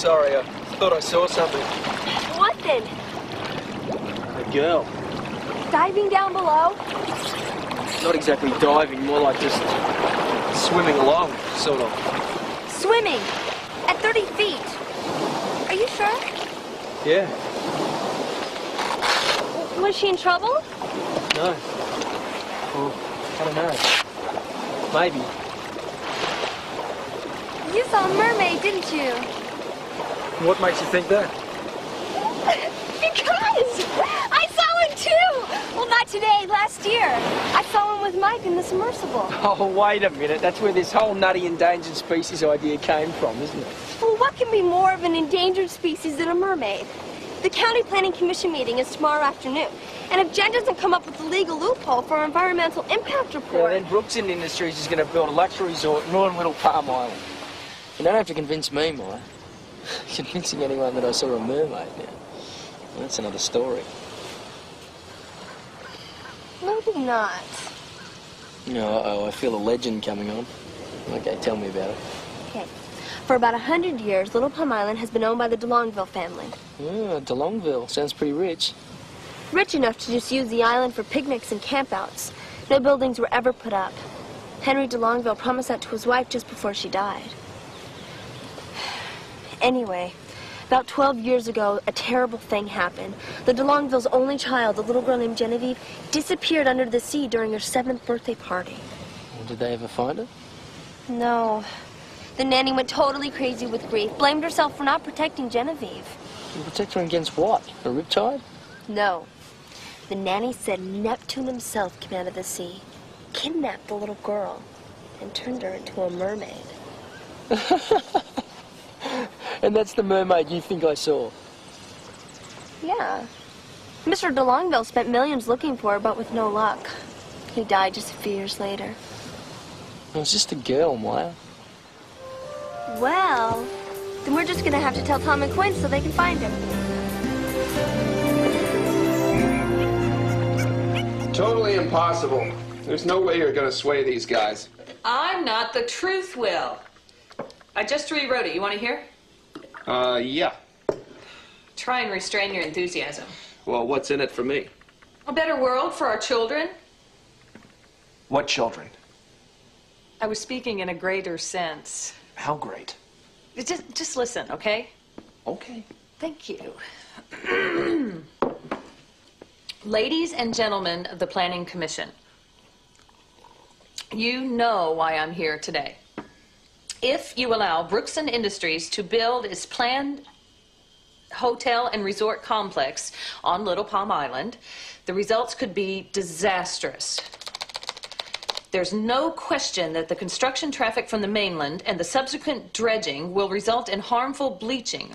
sorry. I thought I saw something. What then? A girl. Diving down below? Not exactly diving, more like just swimming along, sort of. Swimming? At 30 feet? Are you sure? Yeah. Was she in trouble? No. Well, I don't know. Maybe. You saw a mermaid, didn't you? What makes you think that? Because I saw one too! Well, not today, last year. I saw one with Mike in the submersible. Oh, wait a minute. That's where this whole nutty endangered species idea came from, isn't it? Well, what can be more of an endangered species than a mermaid? The County Planning Commission meeting is tomorrow afternoon. And if Jen doesn't come up with a legal loophole for our environmental impact report... Yeah, then Brookson Industries is going to build a luxury resort and ruin Little Palm Island. You don't have to convince me, Maya. Convincing anyone that I saw a mermaid now. Well, that's another story. Maybe not. No, uh-oh, I feel a legend coming on. Okay, tell me about it. Okay. For about 100 years, Little Palm Island has been owned by the DeLongville family. Yeah, DeLongville. Sounds pretty rich. Rich enough to just use the island for picnics and campouts. No buildings were ever put up. Henry DeLongville promised that to his wife just before she died. Anyway, about 12 years ago, a terrible thing happened. The DeLongville's only child, a little girl named Genevieve, disappeared under the sea during her 7th birthday party. Well, did they ever find her? No. The nanny went totally crazy with grief, blamed herself for not protecting Genevieve. You protect her against what? A riptide? No. The nanny said Neptune himself came out of the sea, kidnapped the little girl, and turned her into a mermaid. And that's the mermaid you think I saw? Yeah. Mr. DeLongville spent millions looking for her, but with no luck. He died just a few years later. It was just a girl, Maya. Well, then we're just gonna have to tell Tom and Quinn so they can find him. Totally impossible. There's no way you're gonna sway these guys. I'm not the truth, Will. I just rewrote it. You want to hear? Yeah. Try and restrain your enthusiasm. Well, what's in it for me? A better world for our children. What children? I was speaking in a greater sense. How great? Just listen, okay? Okay. Thank you. Ladies and gentlemen of the Planning Commission, you know why I'm here today. If you allow Brookson Industries to build its planned hotel and resort complex on Little Palm Island, the results could be disastrous. There's no question that the construction traffic from the mainland and the subsequent dredging will result in harmful bleaching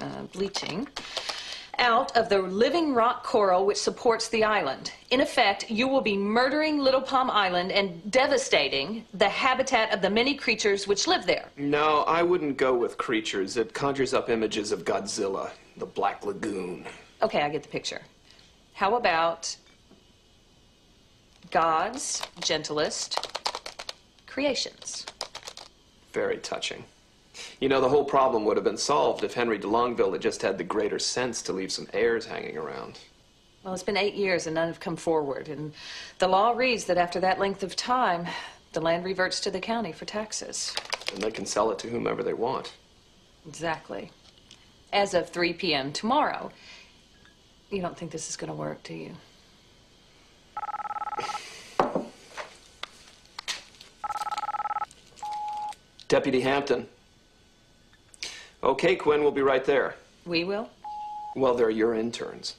out of the living rock coral which supports the island. In effect, you will be murdering Little Palm Island and devastating the habitat of the many creatures which live there. No, I wouldn't go with creatures. It conjures up images of Godzilla, the Black Lagoon. Okay, I get the picture. How about God's gentlest creations? Very touching. You know, the whole problem would have been solved if Henry DeLongville had just had the greater sense to leave some heirs hanging around. Well, it's been 8 years and none have come forward. And the law reads that after that length of time, the land reverts to the county for taxes. And they can sell it to whomever they want. Exactly. As of 3 p.m. tomorrow. You don't think this is going to work, do you? Deputy Hampton. Okay, Quinn, we'll be right there. We will? Well, they're your interns.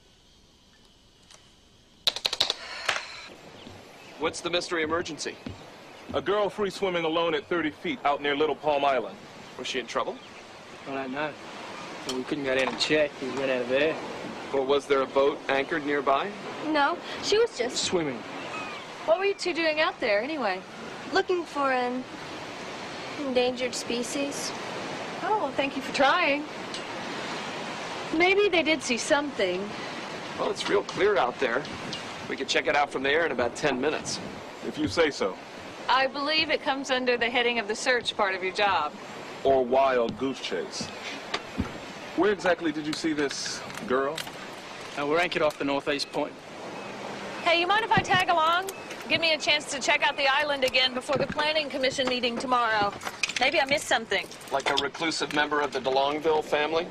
What's the mystery emergency? A girl free swimming alone at 30 feet out near Little Palm Island. Was she in trouble? I don't know. Well, we couldn't go down and check. We ran out of air. Or was there a boat anchored nearby? No, she was just Swimming. What were you two doing out there, anyway? looking for an endangered species. Oh, well, thank you for trying. Maybe they did see something. Well, it's real clear out there. We could check it out from the air in about 10 minutes. If you say so. I believe it comes under the heading of the search part of your job. Or wild goose chase. Where exactly did you see this girl? We're anchored off the northeast point. Hey, you mind if I tag along? Give me a chance to check out the island again before the Planning Commission meeting tomorrow. Maybe I missed something. Like a reclusive member of the DeLongville family?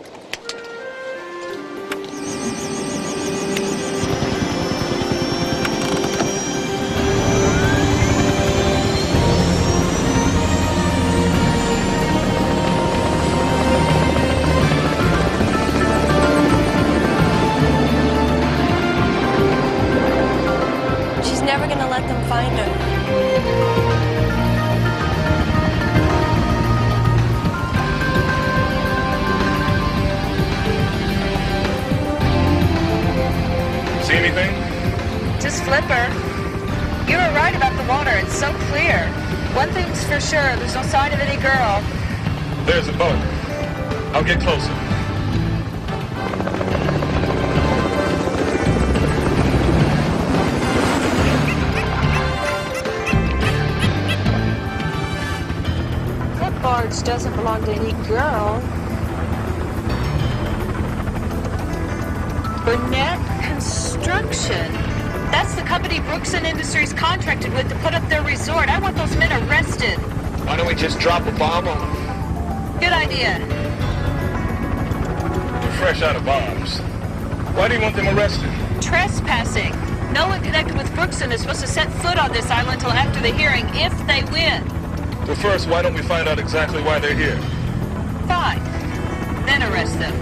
She's never gonna let them find her. See anything? Just Flipper. You were right about the water. It's so clear. One thing's for sure, there's no sign of any girl. There's a boat. I'll get closer. That barge doesn't belong to any girl. Burnett Construction. That's the company Brookson Industries contracted with to put up their resort. I want those men arrested. Why don't we just drop a bomb on them? Good idea. You're fresh out of bombs. Why do you want them arrested? Trespassing. No one connected with Brookson is supposed to set foot on this island until after the hearing, if they win. Well, first, why don't we find out exactly why they're here? Fine. Then arrest them.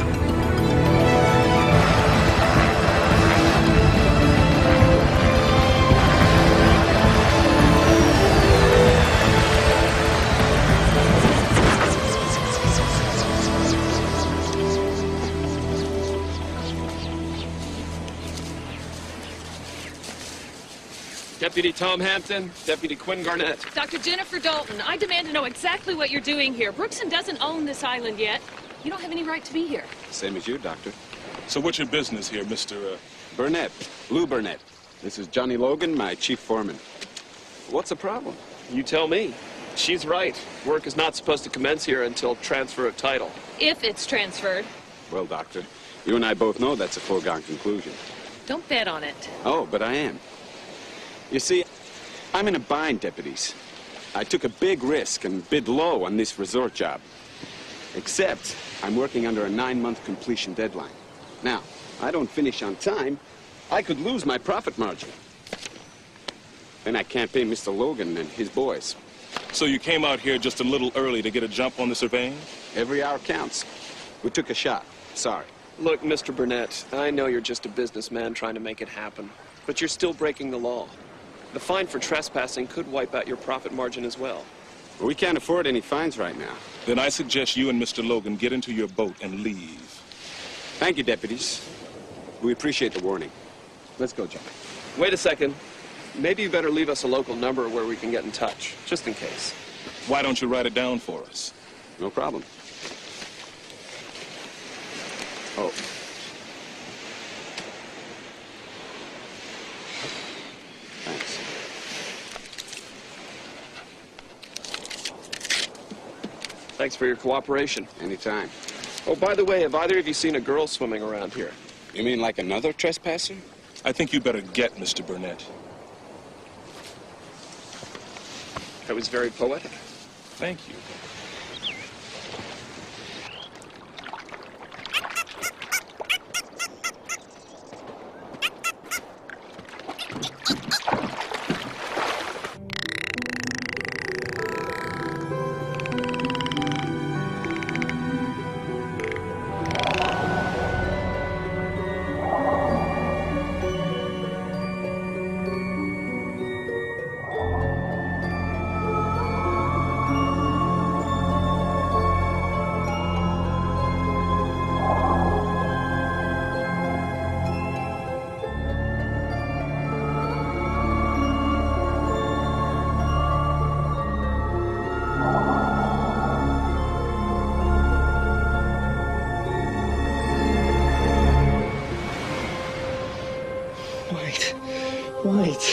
Deputy Tom Hampton, Deputy Quinn Garnett. Dr. Jennifer Dalton, I demand to know exactly what you're doing here. Brookson doesn't own this island yet. You don't have any right to be here. Same as you, Doctor. So what's your business here, Mr. Burnett. Lou Burnett. This is Johnny Logan, my chief foreman. What's the problem? You tell me. She's right. Work is not supposed to commence here until transfer of title. If it's transferred. Well, Doctor, you and I both know that's a foregone conclusion. Don't bet on it. Oh, but I am. You see, I'm in a bind, deputies. I took a big risk and bid low on this resort job. Except, I'm working under a 9-month completion deadline. Now, I don't finish on time, I could lose my profit margin. Then I can't pay Mr. Logan and his boys. So you came out here just a little early to get a jump on the surveying? Every hour counts. We took a shot. Sorry. Look, Mr. Burnett, I know you're just a businessman trying to make it happen, but you're still breaking the law. The fine for trespassing could wipe out your profit margin as well. We can't afford any fines right now. Then I suggest you and Mr. Logan get into your boat and leave. Thank you, deputies. We appreciate the warning. Let's go, John. Wait a second. Maybe you better leave us a local number where we can get in touch, just in case. Why don't you write it down for us? No problem. Oh. Thanks. Thanks for your cooperation. Anytime. Oh, by the way, have either of you seen a girl swimming around here? You mean like another trespasser? I think you better get Mr. Burnett. That was very poetic. Thank you. Wait.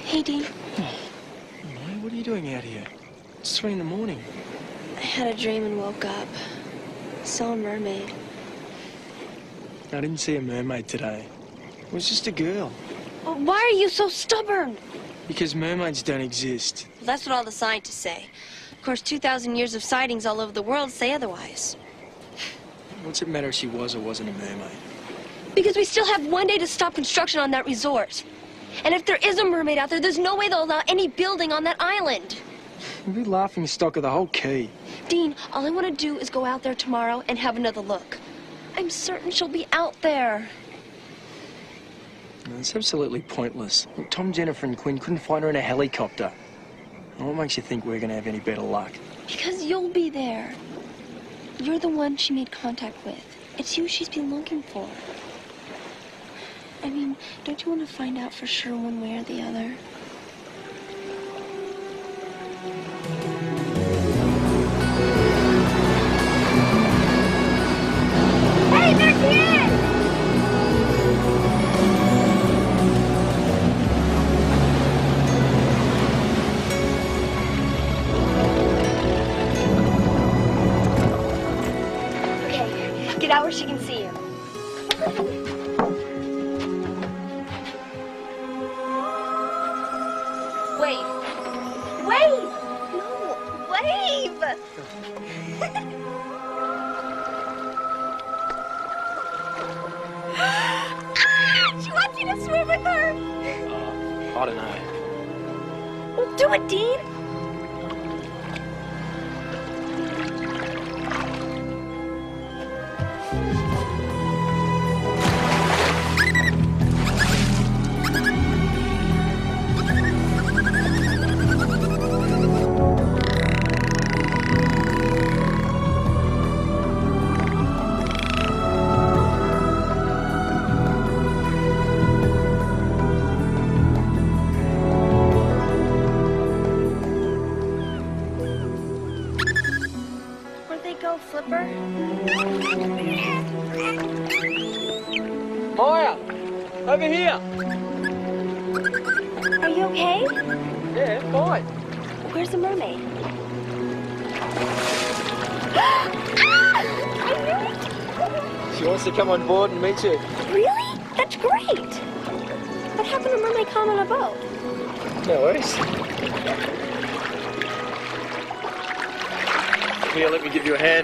Hey, Dean. Maya, what are you doing out here? It's 3 in the morning. I had a dream and woke up. Saw a mermaid. I didn't see a mermaid today. It was just a girl. Well, why are you so stubborn? Because mermaids don't exist. Well, that's what all the scientists say. Of course, 2,000 years of sightings all over the world say otherwise. What's it matter if she was or wasn't a mermaid? Because we still have 1 day to stop construction on that resort. And if there is a mermaid out there, there's no way they'll allow any building on that island. You'll be laughing stock of the whole key. Dean, all I want to do is go out there tomorrow and have another look. I'm certain she'll be out there. No, it's absolutely pointless. Look, Tom, Jennifer, and Quinn couldn't find her in a helicopter. And what makes you think we're going to have any better luck? Because you'll be there. You're the one she made contact with. It's you she's been looking for. I mean, don't you want to find out for sure one way or the other? Hey, they're here! Okay, get out where she can see you. Wave. Wave! No, wave! Ah, she wants you to swim with her! I don't know. Well, do it, Dean! Flipper? Maya! Over here! Are you okay? Yeah, fine. Where's the mermaid? She wants to come on board and meet you. Really? That's great! What happened to mermaid come on a boat? No worries. Here, let me give you a hand.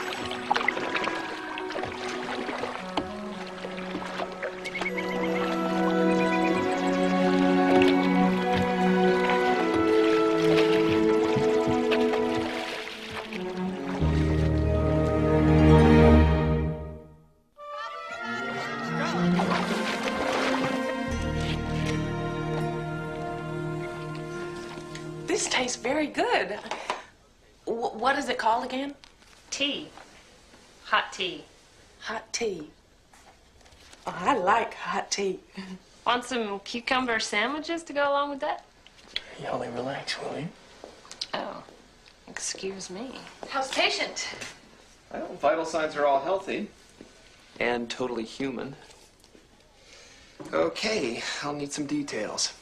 This tastes very good. What is it called again? Tea. Hot tea. Hot tea. Oh, I like hot tea. Want some cucumber sandwiches to go along with that? Hey, Holly, relax, will you? Oh, excuse me. How's patient? Well, vital signs are all healthy. And totally human. Okay, I'll need some details.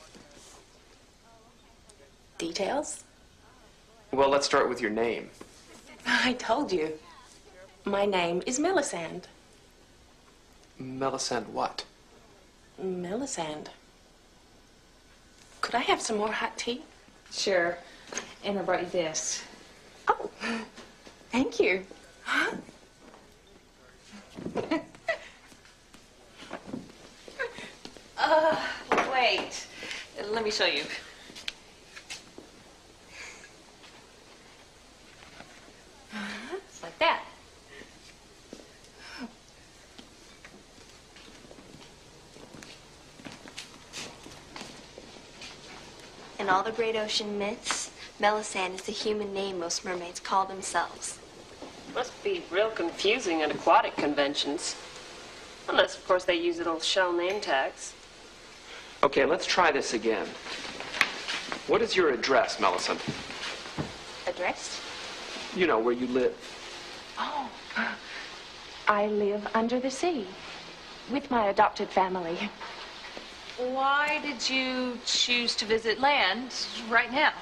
Details? Well, let's start with your name. I told you. My name is Melisande. Melisande what? Melisande. Could I have some more hot tea? Sure. And I brought you this. Oh, thank you. Huh? Wait. Let me show you. It's like that. In all the great ocean myths, Melisande is the human name most mermaids call themselves. Must be real confusing at aquatic conventions. Unless, of course, they use little shell name tags. Okay, let's try this again. What is your address, Melisande? Address? You know, where you live. Oh, I live under the sea with my adopted family. why did you choose to visit land right now?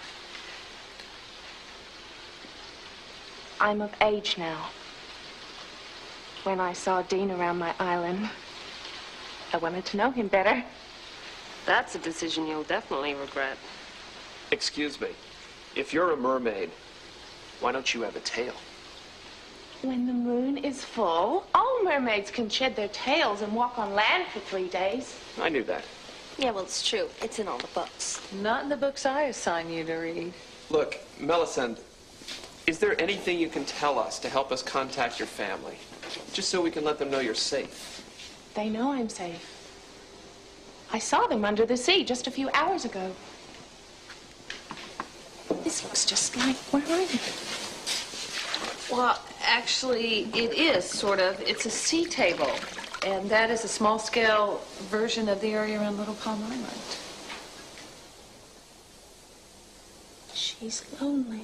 I'm of age now. When I saw Dean around my island, I wanted to know him better. That's a decision you'll definitely regret. Excuse me. If you're a mermaid, why don't you have a tail? When the moon is full, all mermaids can shed their tails and walk on land for 3 days. I knew that. Yeah, well, it's true. It's in all the books. Not in the books I assign you to read. Look, Melisande, is there anything you can tell us to help us contact your family? Just so we can let them know you're safe. They know I'm safe. I saw them under the sea just a few hours ago. This looks just like where I live. Well, actually, it is, sort of. It's a sea table. And that is a small-scale version of the area around Little Palm Island. She's lonely.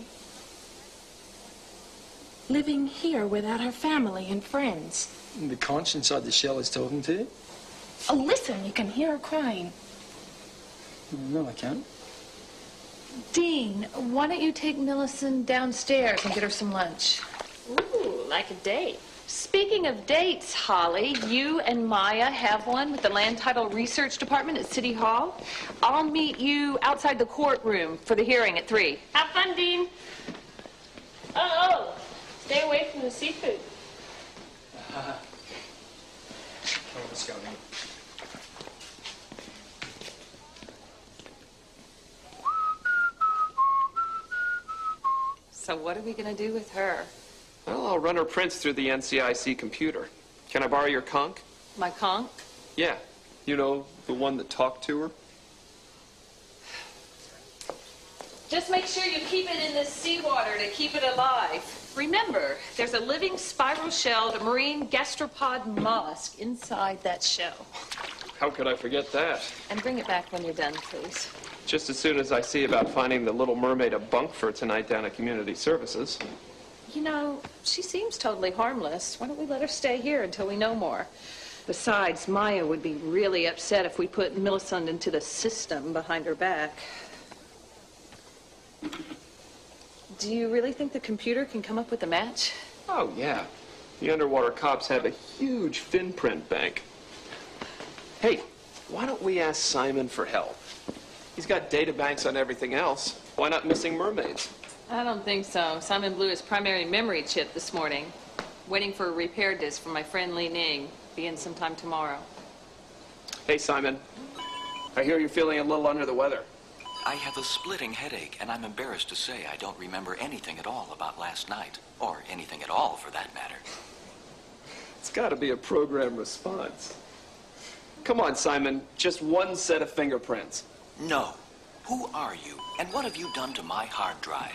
Living here without her family and friends. The conch inside the shell is talking to you? Oh, listen, you can hear her crying. No, I can't. Dean, why don't you take Millicent downstairs and get her some lunch? Ooh, like a date. Speaking of dates, Holly, you and Maya have one with the Land Title Research Department at City Hall. I'll meet you outside the courtroom for the hearing at 3. Have fun, Dean. Oh, stay away from the seafood. What's going on? So what are we going to do with her? Well, I'll run her prints through the NCIC computer. Can I borrow your conch? My conch? Yeah. You know, the one that talked to her? Just make sure you keep it in this seawater to keep it alive. Remember, there's a living spiral-shelled marine gastropod mollusk inside that shell. How could I forget that? And bring it back when you're done, please. Just as soon as I see about finding the Little Mermaid a bunk for tonight down at Community Services. You know, she seems totally harmless. Why don't we let her stay here until we know more? Besides, Maya would be really upset if we put Millicent into the system behind her back. Do you really think the computer can come up with a match? Oh, yeah. The underwater cops have a huge fin print bank. Hey, why don't we ask Simon for help? He's got data banks on everything else. Why not missing mermaids? I don't think so. Simon blew his primary memory chip this morning. Waiting for a repair disk from my friend Li Ning. Be in sometime tomorrow. Hey, Simon. I hear you're feeling a little under the weather. I have a splitting headache, and I'm embarrassed to say I don't remember anything at all about last night. Or anything at all, for that matter. It's got to be a program response. Come on, Simon. Just one set of fingerprints. No. Who are you, and what have you done to my hard drive?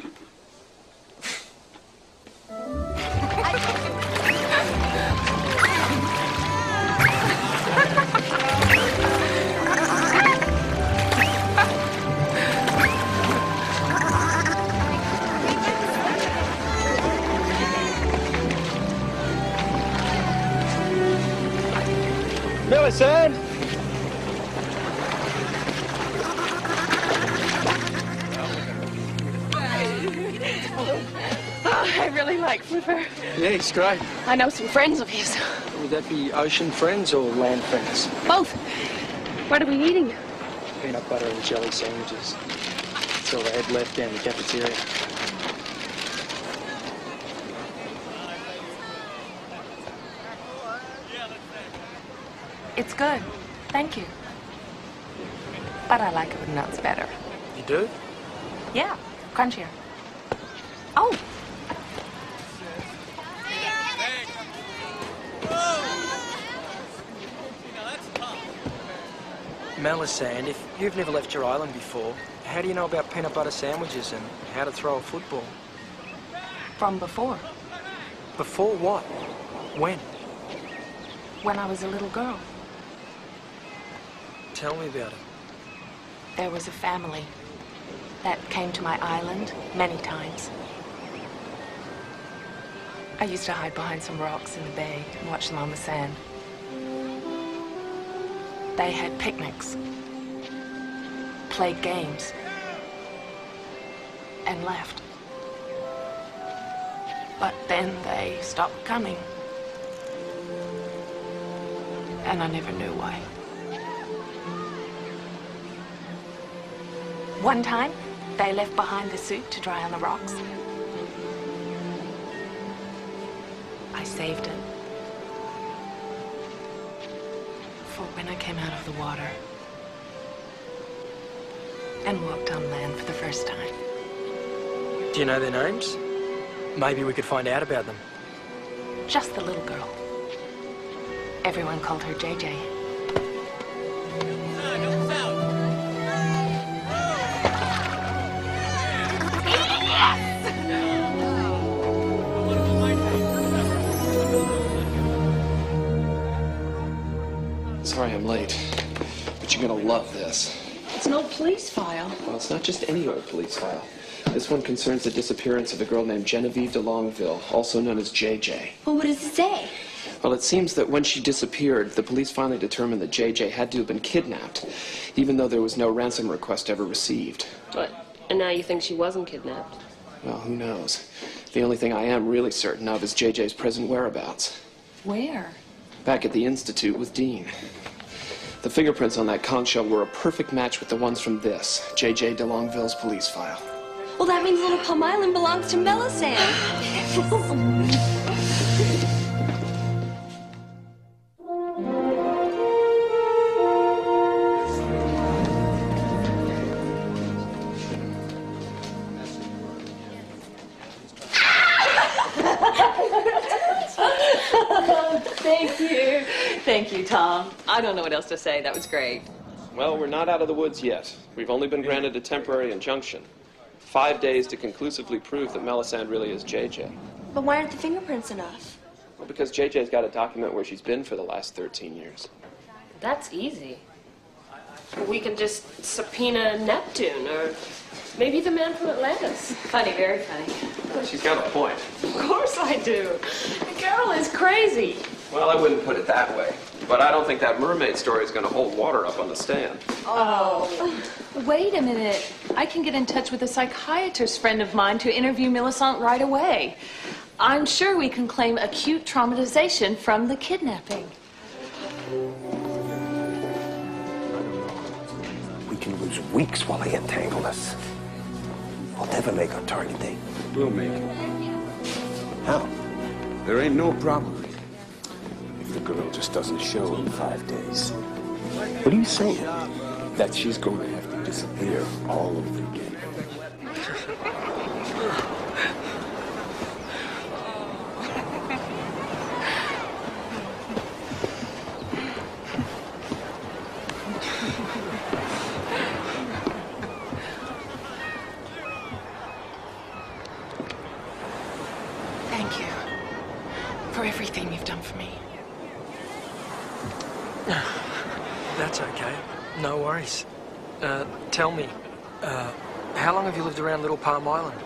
Millicent! Oh, I really like Flipper. Yeah, he's great. I know some friends of his. Would that be ocean friends or land friends? Both. What are we eating? Peanut butter and jelly sandwiches. That's all they had left down the cafeteria. It's good. Thank you. But I like it with nuts better. You do? Yeah, crunchier. Oh! Melisande, if you've never left your island before, how do you know about peanut butter sandwiches and how to throw a football? From before. Before what? When? When I was a little girl. Tell me about it. There was a family that came to my island many times. I used to hide behind some rocks in the bay and watch them on the sand. They had picnics, played games, and left. But then they stopped coming. And I never knew why. One time, they left behind the suit to dry on the rocks. I saved it. For when I came out of the water and walked on land for the first time. Do you know their names? Maybe we could find out about them. Just the little girl. Everyone called her JJ. Sorry I'm late, but you're gonna love this. It's an old police file. Well, it's not just any old police file. This one concerns the disappearance of a girl named Genevieve de Longueville, also known as JJ. Well, what does it say? Well, it seems that when she disappeared, the police finally determined that JJ had to have been kidnapped, even though there was no ransom request ever received. What? And now you think she wasn't kidnapped? Well, who knows? The only thing I am really certain of is JJ's present whereabouts. Where? Back at the Institute with Dean. The fingerprints on that conch shell were a perfect match with the ones from this, JJ de Longueville's police file. Well, that means Little Palm Island belongs to Melisande. Thank you. Thank you, Tom. I don't know what else to say. That was great. Well, we're not out of the woods yet. We've only been granted a temporary injunction. 5 days to conclusively prove that Melisande really is JJ. But why aren't the fingerprints enough? Well, because JJ's got a document where she's been for the last 13 years. That's easy. We can just subpoena Neptune, or maybe the man from Atlantis. Funny, very funny. She's got a point. Of course I do. The girl is crazy. Well, I wouldn't put it that way. But I don't think that mermaid story is going to hold water up on the stand. Oh. Wait a minute. I can get in touch with a psychiatrist friend of mine to interview Melisande right away. I'm sure we can claim acute traumatization from the kidnapping. We can lose weeks while they entangle us. We'll never make our target date. We'll make it. How? There ain't no problem. If the girl just doesn't show in 5 days. What are you saying? That she's going to have to disappear all over again. Thank you for everything you've done for me. That's okay. No worries. Tell me, how long have you lived around Little Palm Island?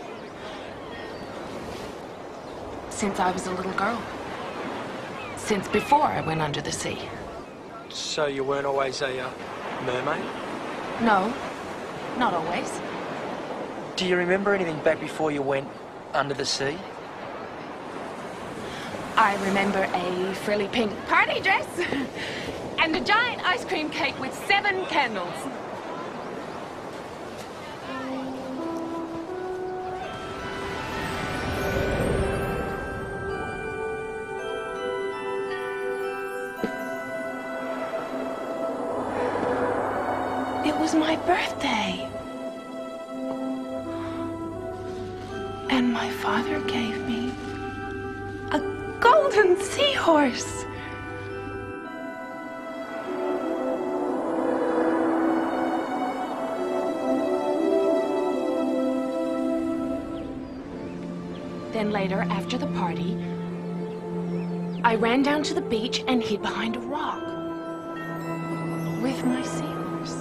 Since I was a little girl. Since before I went under the sea. So you weren't always a mermaid? No, not always. Do you remember anything back before you went under the sea? I remember a frilly pink party dress and a giant ice cream cake with 7 candles. It was my birthday. And my father gave me a golden seahorse. Then later, after the party, I ran down to the beach and hid behind a rock with my seahorse.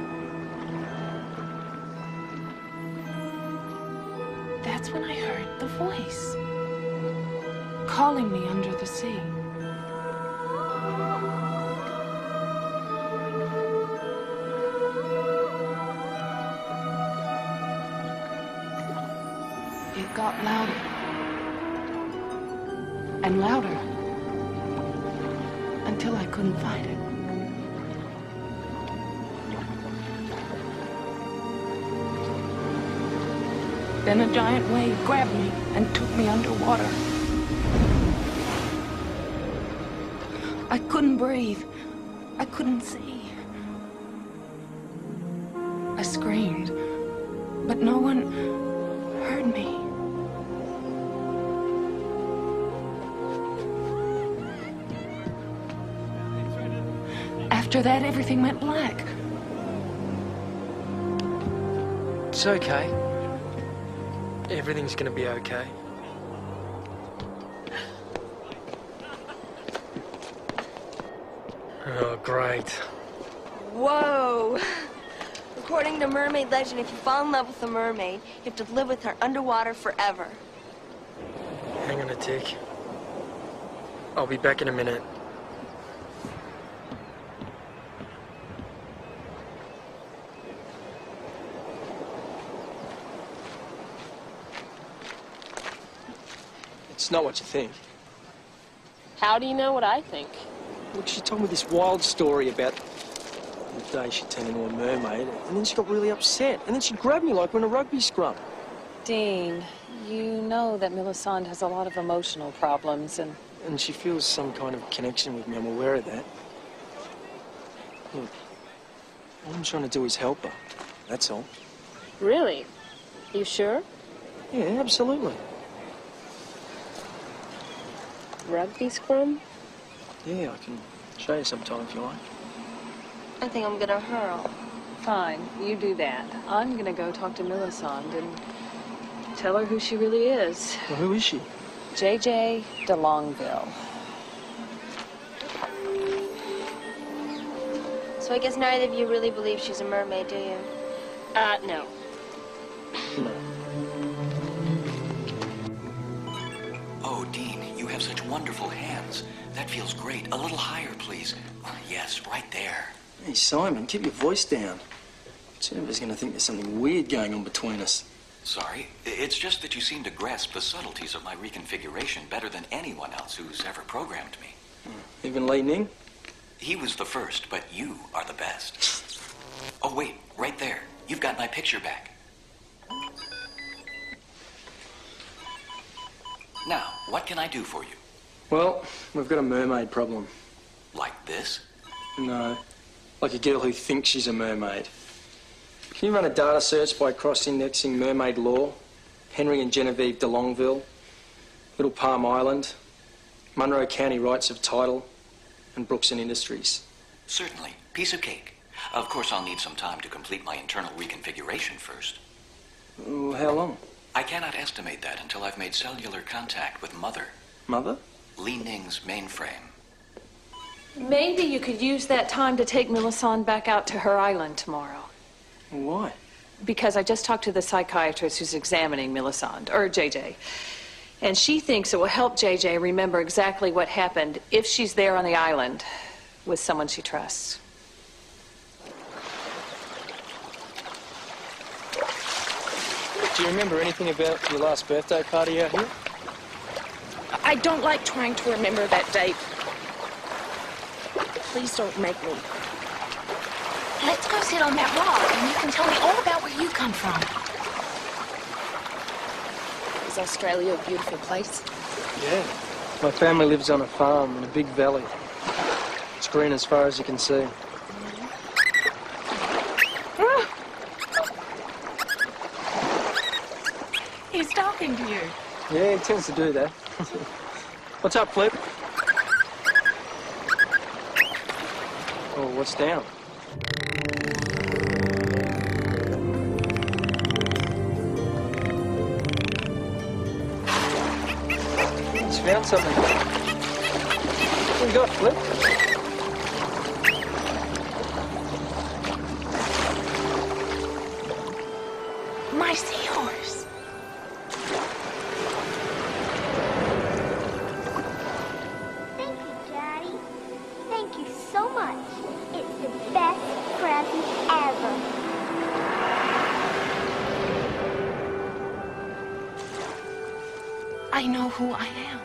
That's when I heard the voice calling me under the sea. It got louder. And louder. Until I couldn't fight it. Then a giant wave grabbed me and took me underwater. I couldn't breathe. I couldn't see. I screamed, but no one heard me. After that, everything went black. It's okay. Everything's gonna be okay. Oh, great. Whoa! According to mermaid legend, if you fall in love with a mermaid, you have to live with her underwater forever. Hang on a tick. I'll be back in a minute. It's not what you think. How do you know what I think? Look, she told me this wild story about the day she turned into a mermaid, and then she got really upset, and then she grabbed me like we're in a rugby scrum. Dean, you know that Millicent has a lot of emotional problems, and she feels some kind of connection with me. I'm aware of that. Look, all I'm trying to do is help her. That's all. Really? You sure? Yeah, absolutely. Rugby scrum? Yeah, I can show you sometime if you like. I think I'm gonna hurl. fine, you do that. I'm gonna go talk to Millicent and tell her who she really is. Well, who is she? JJ de Longueville. So I guess neither of you really believe she's a mermaid, do you? No. No. Oh, Dean, you have such wonderful hands. That feels great. A little higher, please. Yes, right there. Hey, Simon, keep your voice down. Jennifer's going to think there's something weird going on between us. Sorry. It's just that you seem to grasp the subtleties of my reconfiguration better than anyone else who's ever programmed me. Even Li Ning? He was the first, but you are the best. Oh, wait, right there. You've got my picture back. Now, what can I do for you? Well, we've got a mermaid problem. Like this? No, like a girl who thinks she's a mermaid. Can you run a data search by cross-indexing mermaid law, Henry and Genevieve de Longueville, Little Palm Island, Monroe County rights of title, and Brookson Industries? Certainly. Piece of cake. Of course, I'll need some time to complete my internal reconfiguration first. How long? I cannot estimate that until I've made cellular contact with Mother. Mother? Li Ning's mainframe. Maybe you could use that time to take Millicent back out to her island tomorrow. Why? Because I just talked to the psychiatrist who's examining Millicent, or JJ. And she thinks it will help JJ remember exactly what happened if she's there on the island with someone she trusts. Do you remember anything about your last birthday party out here? I don't like trying to remember that date. Please don't make me. Let's go sit on that rock, and you can tell me all about where you come from. Is Australia a beautiful place? Yeah. My family lives on a farm in a big valley. It's green as far as you can see. He's talking to you. Yeah, he tends to do that. What's up, Flip? Oh, what's down? He's found something. What you got, Flip? My seahorse. Thank you, Daddy. Thank you so much. It's the best present ever. I know who I am.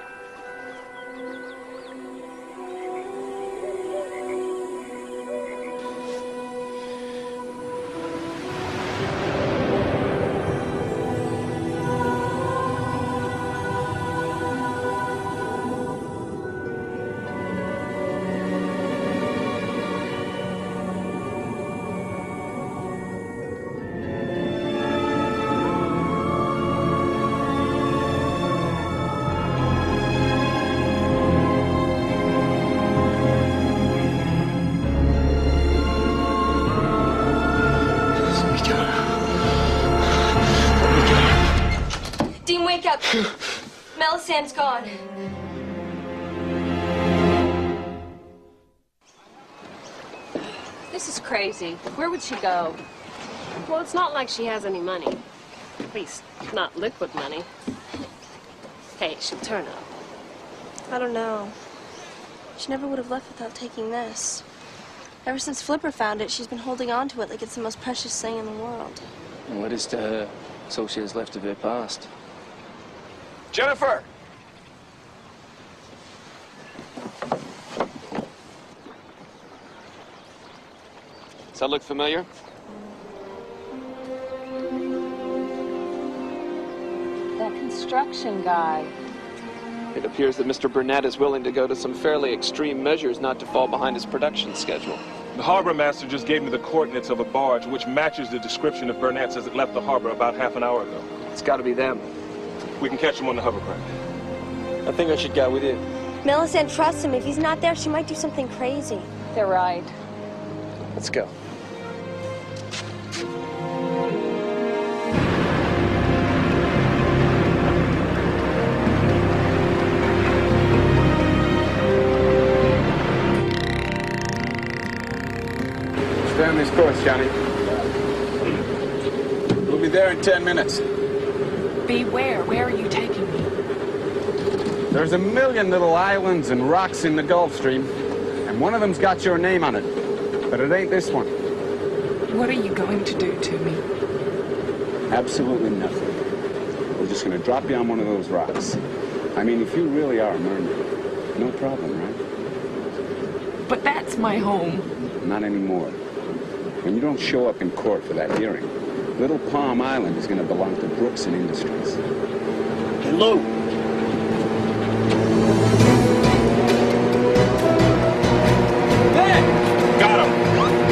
Dean, wake up. Melisand's gone. This is crazy. Where would she go? Well, it's not like she has any money. At least, not liquid money. Hey, she'll turn up. I don't know. She never would have left without taking this. Ever since Flipper found it, she's been holding on to it like it's the most precious thing in the world. And what is to her? It's all she has left of her past. Jennifer! Does that look familiar? That construction guy. It appears that Mr. Burnett is willing to go to some fairly extreme measures not to fall behind his production schedule. The harbor master just gave me the coordinates of a barge which matches the description of Burnett's as it left the harbor about half an hour ago. It's got to be them. We can catch them on the hovercraft. I think I should go with you. Melisande trusts him. If he's not there, she might do something crazy. They're right. Let's go. Stay on this course, Johnny. We'll be there in 10 minutes. Beware. Where are you taking me? There's a million little islands and rocks in the Gulf Stream, and one of them's got your name on it. But it ain't this one. What are you going to do to me? Absolutely nothing. We're just gonna drop you on one of those rocks. I mean, if you really are a mermaid, no problem, right? But that's my home. Not anymore. When you don't show up in court for that hearing, Little Palm Island is gonna belong to Brooks and Industries. Hello. Got him!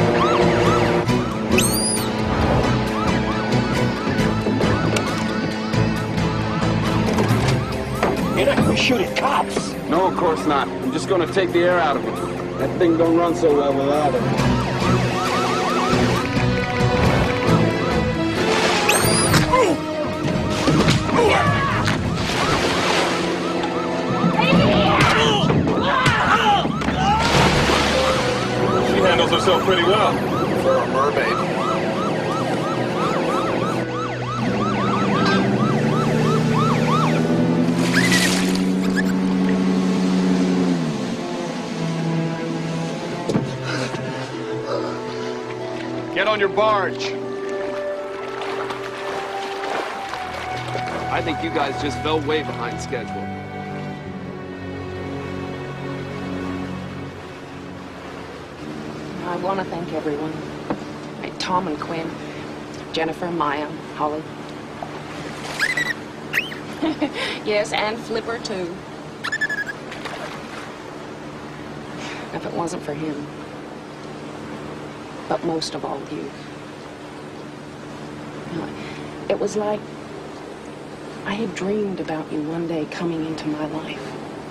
You're not gonna shoot at cops. No, of course not. I'm just gonna take the air out of it. That thing don't run so well without it. She handles herself pretty well. For a mermaid. Get on your barge. I think you guys just fell way behind schedule. I want to thank everyone. Tom and Quinn, Jennifer, Maya, Holly. Yes, and Flipper, too. If it wasn't for him. But most of all, you. It was like I had dreamed about you one day coming into my life.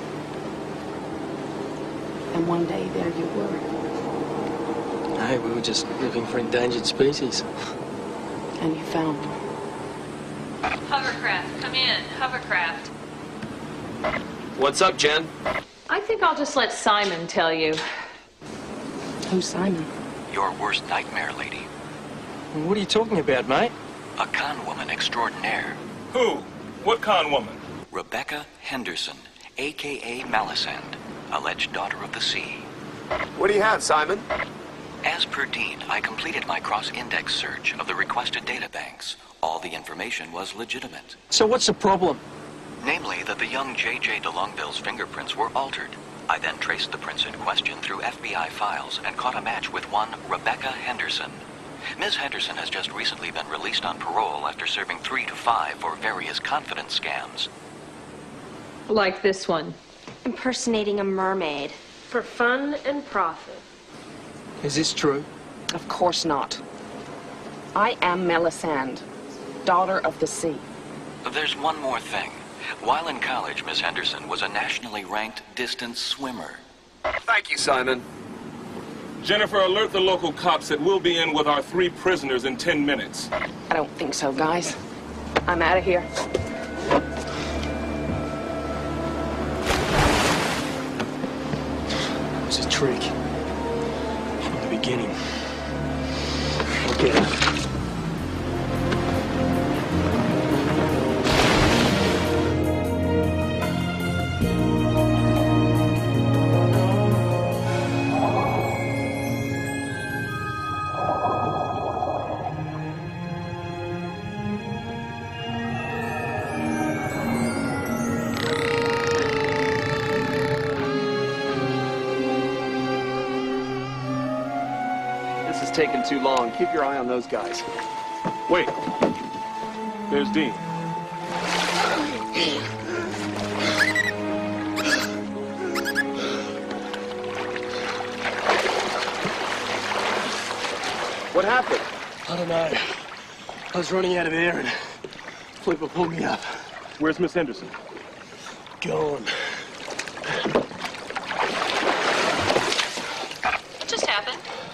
And one day, there you were. Hey, we were just looking for endangered species. And you found them. Hovercraft, come in. Hovercraft. What's up, Jen? I think I'll just let Simon tell you. Who's Simon? Your worst nightmare, lady. What are you talking about, mate? A con woman extraordinaire. Who? What con woman? Rebecca Henderson, a.k.a. Melisande, alleged daughter of the sea. What do you have, Simon? As per Dean, I completed my cross-index search of the requested databanks. All the information was legitimate. So what's the problem? Namely, that the young J.J. de Longueville's fingerprints were altered. I then traced the prints in question through FBI files and caught a match with one Rebecca Henderson. Ms. Henderson has just recently been released on parole after serving 3 to 5 for various confidence scams. Like this one. Impersonating a mermaid. For fun and profit. Is this true? Of course not. I am Melisande, daughter of the sea. There's one more thing. While in college, Ms. Henderson was a nationally ranked distance swimmer. Thank you, Simon. Jennifer, alert the local cops that we'll be in with our 3 prisoners in 10 minutes. I don't think so, guys. I'm out of here. It was a trick. From the beginning. I'll get it. Taking too long. Keep your eye on those guys. Wait. There's Dean. What happened? I don't know. I was running out of air and Flipper pulled me up. Where's Miss Henderson? Gone. What just happened?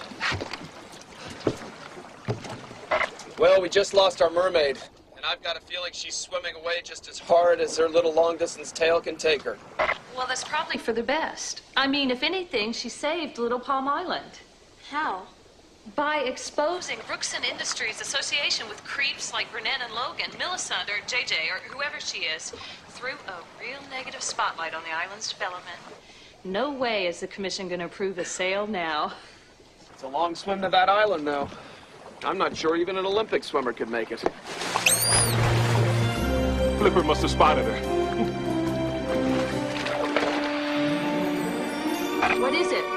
Well, we just lost our mermaid, and I've got a feeling she's swimming away just as hard as her little long-distance tail can take her. Well, that's probably for the best. I mean, if anything, she saved Little Palm Island. How? By exposing Brookson Industries' association with creeps like Burnett and Logan, Millicent, or JJ, or whoever she is, threw a real negative spotlight on the island's development. No way is the commission going to approve a sale now. It's a long swim to that island, though. I'm not sure even an Olympic swimmer could make it. Flipper must have spotted her. What is it?